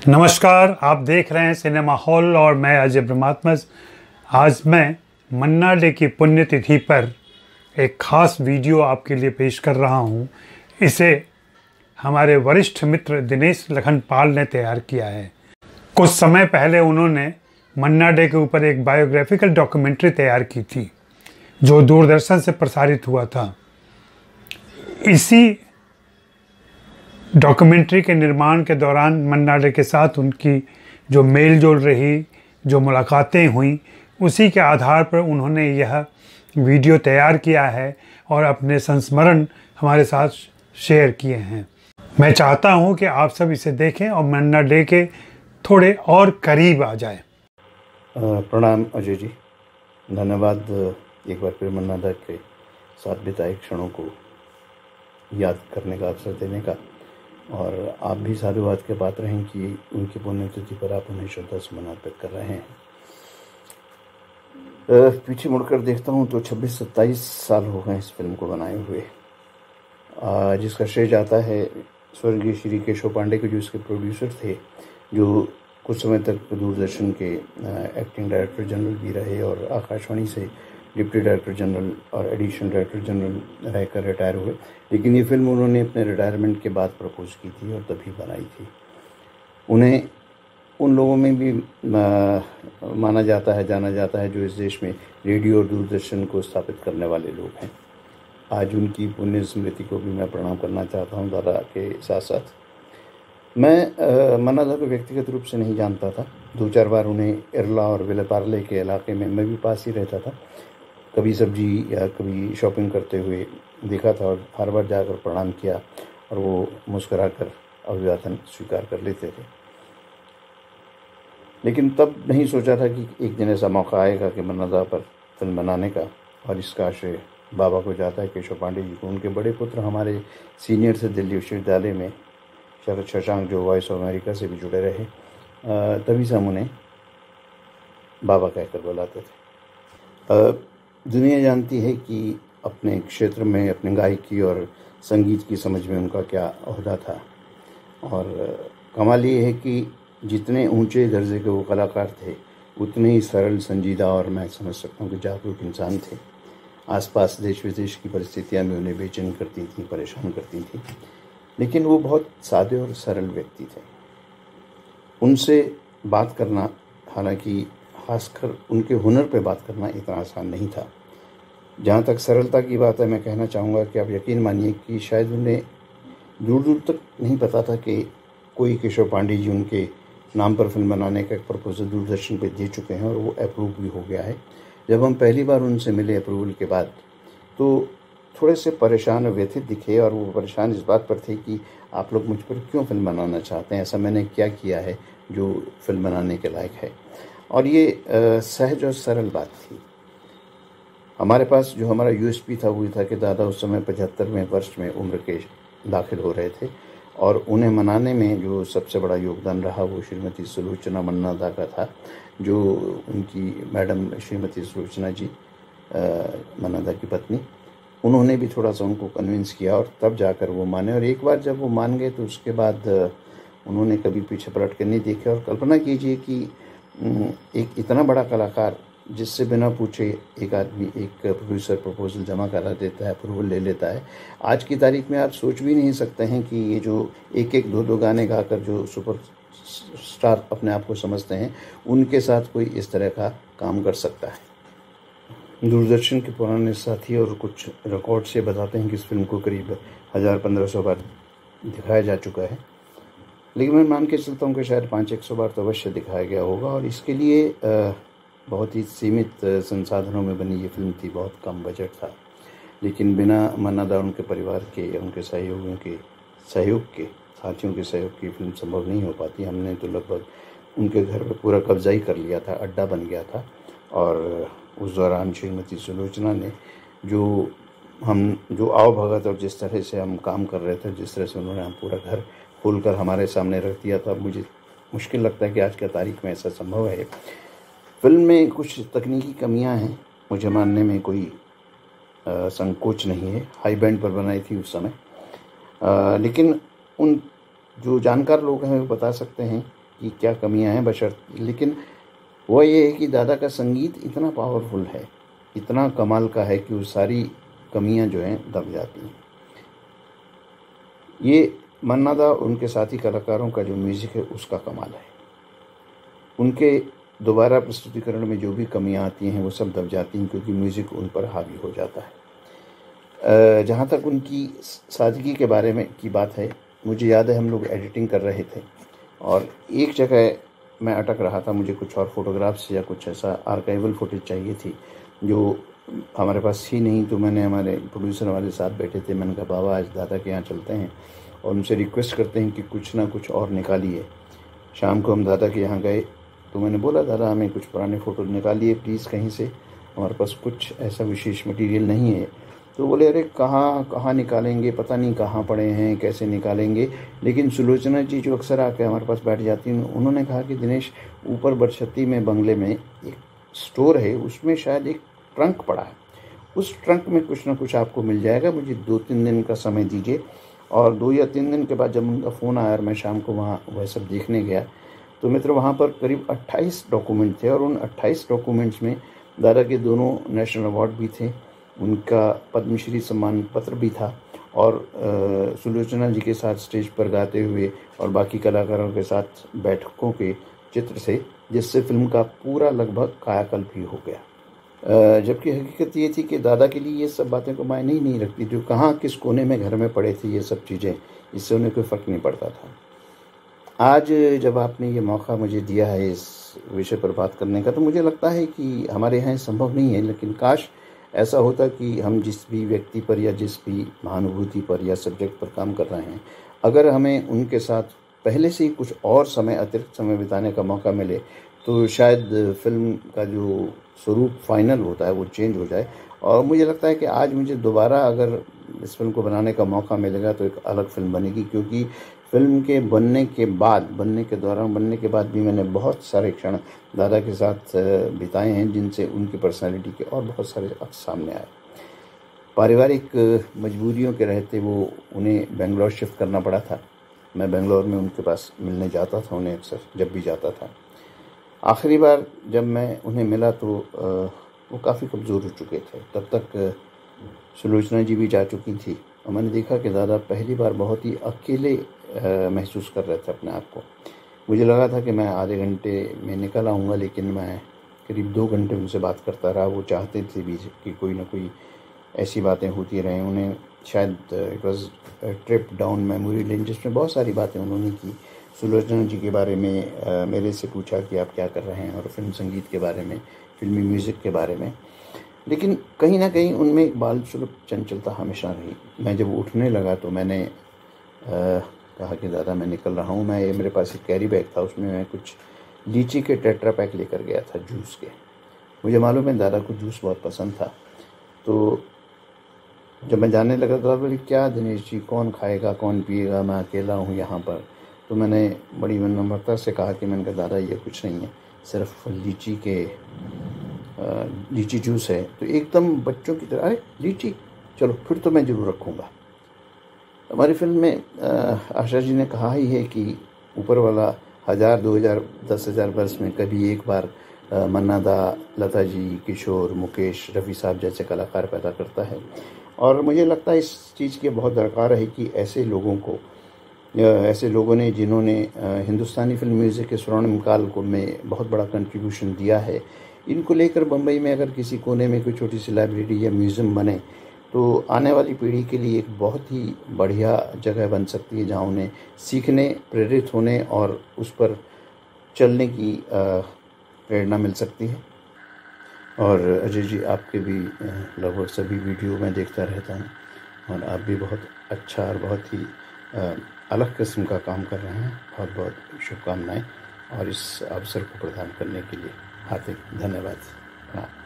नमस्कार, आप देख रहे हैं सिनेमा हॉल और मैं अजय ब्रह्मात्मज। आज मैं मन्ना डे की पुण्यतिथि पर एक ख़ास वीडियो आपके लिए पेश कर रहा हूं। इसे हमारे वरिष्ठ मित्र दिनेश लखनपाल ने तैयार किया है। कुछ समय पहले उन्होंने मन्ना डे के ऊपर एक बायोग्राफिकल डॉक्यूमेंट्री तैयार की थी जो दूरदर्शन से प्रसारित हुआ था। इसी डॉक्यूमेंट्री के निर्माण के दौरान मन्ना डे के साथ उनकी जो मेल जोल रही, जो मुलाकातें हुई, उसी के आधार पर उन्होंने यह वीडियो तैयार किया है और अपने संस्मरण हमारे साथ शेयर किए हैं। मैं चाहता हूं कि आप सब इसे देखें और मन्ना डे के थोड़े और करीब आ जाए। प्रणाम अजय जी, धन्यवाद एक बार फिर मन्ना डे के साथ बिताए क्षणों को याद करने का अवसर देने का, और आप भी साधुवाद के पात्र हैं कि उनकी पुण्यतिथि पर आप उन्हें श्रद्धा सुमन अर्पित कर रहे हैं। पीछे मुड़कर देखता हूं तो 26-27 साल हो गए इस फिल्म को बनाए हुए, जिसका श्रेय जाता है स्वर्गीय श्री केशव पांडे को, जो इसके प्रोड्यूसर थे, जो कुछ समय तक दूरदर्शन के एक्टिंग डायरेक्टर जनरल भी रहे और आकाशवाणी से डिप्टी डायरेक्टर जनरल और एडिशनल डायरेक्टर जनरल रहकर रिटायर हुए। लेकिन ये फिल्म उन्होंने अपने रिटायरमेंट के बाद प्रपोज की थी और तभी बनाई थी। उन्हें उन लोगों में भी जाना जाता है जो इस देश में रेडियो और दूरदर्शन को स्थापित करने वाले लोग हैं। आज उनकी पुण्य स्मृति को भी मैं प्रणाम करना चाहता हूँ। दादा के साथ साथ मैं मन्ना दा को व्यक्तिगत रूप से नहीं जानता था। 2-4 बार उन्हें इरला और विलेपार्ले के इलाके में मैं भी पास ही रहता था, कभी सब्जी या कभी शॉपिंग करते हुए देखा था और हर बार जाकर प्रणाम किया और वो मुस्कुराकर अभिवादन स्वीकार कर लेते थे। लेकिन तब नहीं सोचा था कि एक दिन ऐसा मौका आएगा कि मन्ना दा पर फिल्म बनाने का, और इसका श्रेय बाबा को जाता है, केशव पांडे जी को। उनके बड़े पुत्र हमारे सीनियर से दिल्ली विश्वविद्यालय में, शरद शशांक, जो वॉइस ऑफ अमेरिका से भी जुड़े रहे, तभी से हम उन्हें बाबा कहकर बुलाते थे। दुनिया जानती है कि अपने क्षेत्र में अपने गायकी और संगीत की समझ में उनका क्या ओहदा था, और कमाल ये है कि जितने ऊंचे दर्जे के वो कलाकार थे, उतने ही सरल, संजीदा और मैं समझ सकता हूँ कि जागरूक इंसान थे। आसपास देश विदेश की परिस्थितियाँ भी उन्हें बेचैन करती थी, परेशान करती थी, लेकिन वो बहुत सादे और सरल व्यक्ति थे। उनसे बात करना, हालांकि खासकर उनके हुनर पे बात करना इतना आसान नहीं था। जहाँ तक सरलता की बात है, मैं कहना चाहूँगा कि आप यकीन मानिए कि शायद उन्हें दूर दूर तक नहीं पता था कि कोई केशव पांडे जी उनके नाम पर फिल्म बनाने का एक प्रपोजल दूरदर्शन पे दे चुके हैं और वो अप्रूव भी हो गया है। जब हम पहली बार उनसे मिले अप्रूवल के बाद, तो थोड़े से परेशान और व्यथित दिखे, और वो परेशान इस बात पर थे कि आप लोग मुझ पर क्यों फिल्म बनाना चाहते हैं, ऐसा मैंने क्या किया है जो फिल्म बनाने के लायक है। और ये सहज और सरल बात थी। हमारे पास जो हमारा यूएसपी था वो था कि दादा उस समय 75वें वर्ष में उम्र के दाखिल हो रहे थे, और उन्हें मनाने में जो सबसे बड़ा योगदान रहा वो श्रीमती सुलोचना मन्ना दा का था, जो उनकी मैडम श्रीमती सुलोचना जी, मन्ना दा की पत्नी, उन्होंने भी थोड़ा सा उनको कन्विंस किया और तब जाकर वो माने। और एक बार जब वो मान गए तो उसके बाद उन्होंने कभी पीछे पलट कर नहीं देखे। और कल्पना कीजिए कि एक इतना बड़ा कलाकार, जिससे बिना पूछे एक आदमी, एक प्रोड्यूसर प्रपोजल जमा करा देता है, अप्रूवल ले लेता है। आज की तारीख में आप सोच भी नहीं सकते हैं कि ये जो एक 2 गाने गाकर जो सुपर स्टार अपने आप को समझते हैं, उनके साथ कोई इस तरह का काम कर सकता है। दूरदर्शन के पुराने साथी और कुछ रिकॉर्ड से बताते हैं कि इस फिल्म को करीब 1000-1500 बार दिखाया जा चुका है, लेकिन मैं मान के चलता हूँ कि शायद 500-100 बार तो अवश्य दिखाया गया होगा। और इसके लिए बहुत ही सीमित संसाधनों में बनी ये फिल्म थी, बहुत कम बजट था, लेकिन बिना मन्ना दा, उनके परिवार के, उनके सहयोगियों के सहयोग के, साथियों के सहयोग की फिल्म संभव नहीं हो पाती। हमने तो लगभग उनके घर पर पूरा कब्जा ही कर लिया था, अड्डा बन गया था। और उस दौरान श्रीमती सुलोचना ने जो आओ भगत और जिस तरह से हम काम कर रहे थे, जिस तरह से उन्होंने हम पूरा घर खोलकर हमारे सामने रख दिया था, मुझे मुश्किल लगता है कि आज की तारीख में ऐसा संभव है। फिल्म में कुछ तकनीकी कमियां हैं, मुझे मानने में कोई संकोच नहीं है। हाई बैंड पर बनाई थी उस समय, लेकिन उन जो जानकार लोग हैं वो बता सकते हैं कि क्या कमियां हैं बशर्ते, लेकिन वो ये है कि दादा का संगीत इतना पावरफुल है, इतना कमाल का है कि वो सारी कमियां जो हैं दब जाती हैं। ये मन्ना दा उनके साथी कलाकारों का जो म्यूज़िक है उसका कमाल है। उनके दोबारा प्रस्तुतिकरण में जो भी कमियां आती हैं वो सब दब जाती हैं, क्योंकि म्यूज़िक उन पर हावी हो जाता है। जहाँ तक उनकी सादगी के बारे में की बात है, मुझे याद है हम लोग एडिटिंग कर रहे थे और एक जगह मैं अटक रहा था। मुझे कुछ और फोटोग्राफ्स या कुछ ऐसा आर्काइवल फुटेज चाहिए थी जो हमारे पास थी नहीं। तो मैंने हमारे प्रोड्यूसर वाले साथ बैठे थे, मैंने कहा बाबा आज दादा के यहाँ चलते हैं और उनसे रिक्वेस्ट करते हैं कि कुछ ना कुछ और निकालिए। शाम को हम दादा के यहाँ गए तो मैंने बोला दादा हमें कुछ पुराने फ़ोटो निकालिए प्लीज़ कहीं से, हमारे पास कुछ ऐसा विशेष मटेरियल नहीं है। तो बोले अरे कहाँ निकालेंगे, पता नहीं कहाँ पड़े हैं, कैसे निकालेंगे। लेकिन सुलोचना जी जो अक्सर आकर हमारे पास बैठ जाती हैं, उन्होंने कहा कि दिनेश ऊपर बरछत्ती में बंगले में एक स्टोर है, उसमें शायद एक ट्रंक पड़ा है, उस ट्रंक में कुछ ना कुछ आपको मिल जाएगा, मुझे 2-3 दिन का समय दीजिए। और 2 या 3 दिन के बाद जब उनका फ़ोन आया और मैं शाम को वहाँ वह सब देखने गया तो मित्र वहाँ पर करीब 28 डॉक्यूमेंट थे और उन 28 डॉक्यूमेंट्स में दादा के दोनों नेशनल अवार्ड भी थे, उनका पद्मश्री सम्मान पत्र भी था और सुलोचना जी के साथ स्टेज पर गाते हुए और बाकी कलाकारों के साथ बैठकों के चित्र थे, जिससे फिल्म का पूरा लगभग कायाकल्प भी हो गया। जबकि हकीकत ये थी कि दादा के लिए ये सब बातें को मायने ही नहीं रखती, जो कहाँ किस कोने में घर में पड़े थे ये सब चीज़ें, इससे उन्हें कोई फ़र्क नहीं पड़ता था। आज जब आपने ये मौका मुझे दिया है इस विषय पर बात करने का, तो मुझे लगता है कि हमारे यहाँ संभव नहीं है, लेकिन काश ऐसा होता कि हम जिस भी व्यक्ति पर या जिस भी महानुभूति पर या सब्जेक्ट पर काम कर रहे हैं, अगर हमें उनके साथ पहले से ही कुछ और समय अतिरिक्त समय बिताने का मौका मिले तो शायद फिल्म का जो स्वरूप फाइनल होता है वो चेंज हो जाए। और मुझे लगता है कि आज मुझे दोबारा अगर इस फिल्म को बनाने का मौका मिलेगा तो एक अलग फिल्म बनेगी, क्योंकि फिल्म के बनने के दौरान बनने के बाद भी मैंने बहुत सारे क्षण दादा के साथ बिताए हैं, जिनसे उनकी पर्सनालिटी के और बहुत सारे अक्स सामने आए। पारिवारिक मजबूरियों के रहते वो उन्हें बेंगलोर शिफ्ट करना पड़ा था। मैं बेंगलोर में उनके पास मिलने जाता था उन्हें अक्सर, जब भी जाता था। आखिरी बार जब मैं उन्हें मिला तो वो काफ़ी कमज़ोर हो चुके थे, तब तक सुलोचना जी भी जा चुकी थी और मैंने देखा कि दादा पहली बार बहुत ही अकेले महसूस कर रहे थे अपने आप को। मुझे लगा था कि मैं आधे घंटे में निकल आऊँगा, लेकिन मैं करीब 2 घंटे उनसे बात करता रहा। वो चाहते थे भी कि कोई ना कोई ऐसी बातें होती रहें। उन्हें शायद it was trip down memory lane, जिसमें बहुत सारी बातें उन्होंने की। सुलोचना जी के बारे में मेरे से पूछा कि आप क्या कर रहे हैं, और फिल्म संगीत के बारे में, फिल्मी म्यूज़िक के बारे में। लेकिन कहीं ना कहीं उनमें एक बाल सुलभ चंचलता हमेशा रही। मैं जब उठने लगा तो मैंने कहा कि दादा मैं निकल रहा हूँ। मैं मेरे पास एक कैरी बैग था, उसमें मैं कुछ लीची के टेट्रा पैक लेकर गया था जूस के। मुझे मालूम है दादा को जूस बहुत पसंद था। तो जब मैं जाने लगा तो बोले क्या दिनेश जी, कौन खाएगा कौन पिएगा, मैं अकेला हूँ यहाँ पर। तो मैंने बड़ी विनम्रता से कहा कि मैंने कहा दादा ये कुछ नहीं है, सिर्फ लीची जूस है। तो एकदम बच्चों की तरह, अरे लीची, चलो फिर तो मैं ज़रूर रखूँगा। हमारी फिल्म में आशा जी ने कहा ही है कि ऊपर वाला 1000, 2000, 10,000 वर्ष में कभी एक बार मन्ना दा, लता जी, किशोर, मुकेश, रफ़ी साहब जैसे कलाकार पैदा करता है। और मुझे लगता है इस चीज़ की बहुत दरकार है कि ऐसे लोगों ने जिन्होंने हिंदुस्तानी फिल्म म्यूज़िक के स्वर्णिम काल को में बहुत बड़ा कंट्रीब्यूशन दिया है, इनको लेकर बम्बई में अगर किसी कोने में कोई छोटी सी लाइब्रेरी या म्यूज़ियम बने तो आने वाली पीढ़ी के लिए एक बहुत ही बढ़िया जगह बन सकती है, जहाँ उन्हें सीखने, प्रेरित होने और उस पर चलने की प्रेरणा मिल सकती है। और अजय जी, आपके भी लगभग सभी वीडियो मैं देखता रहता हूँ और आप भी बहुत अच्छा और बहुत ही अलग किस्म का काम कर रहे हैं। बहुत बहुत शुभकामनाएं और इस अवसर को प्रदान करने के लिए हार्दिक धन्यवाद। हाँ।